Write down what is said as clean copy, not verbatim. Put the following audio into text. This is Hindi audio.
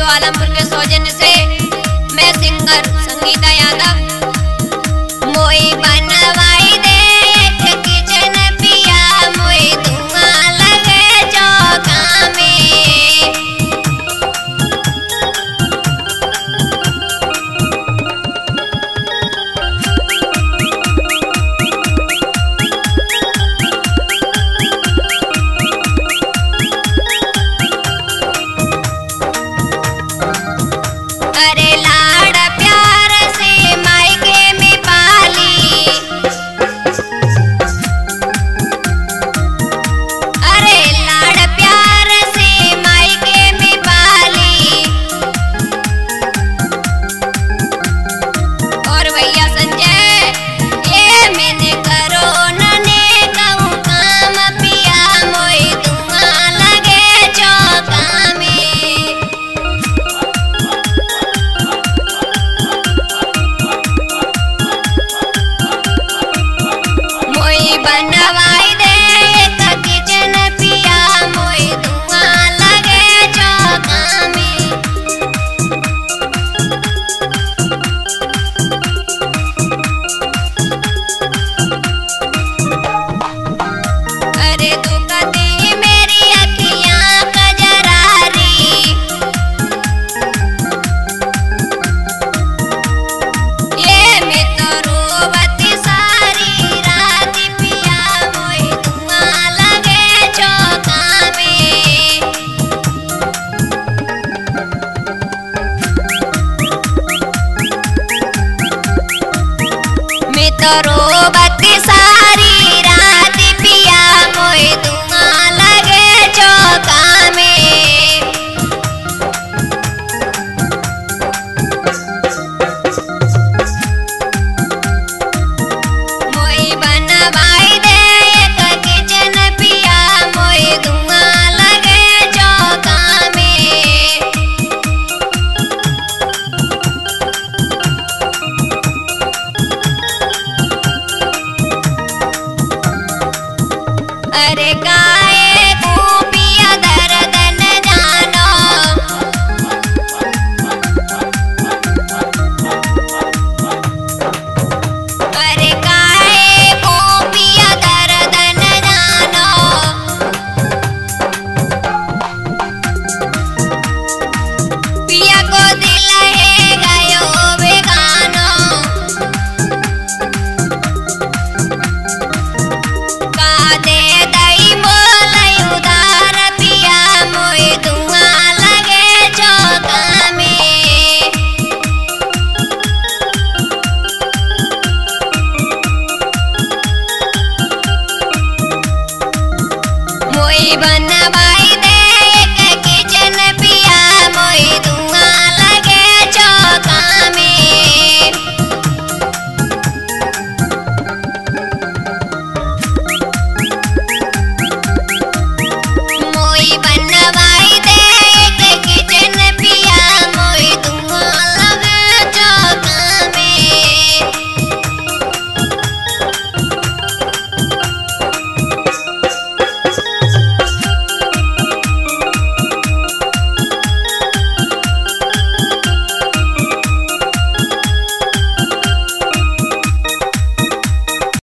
आलमपुर के सौजन्य से मैं सिंगर संगीता यादव। मोई बनवाई दे एक किचन पिया, मोई धुआं लगे चौका में। अरे लाड़ प्यार से मायके में पाली, अरे लाड़ प्यार से मायके में पाली। और भैया संजय ये मैंने करो नने कहूँ काम पिया, मोई धुआं लगे चौका में। मोई बनवाई दे एक किचन पिया, मोई धुआं लगे चौका में। अरे दुखती मेरी अखियां कजरारी, ये मैं तो रोवती सारी रात पिया, मोई धुआं लगे चौका में। मैं तो रोवती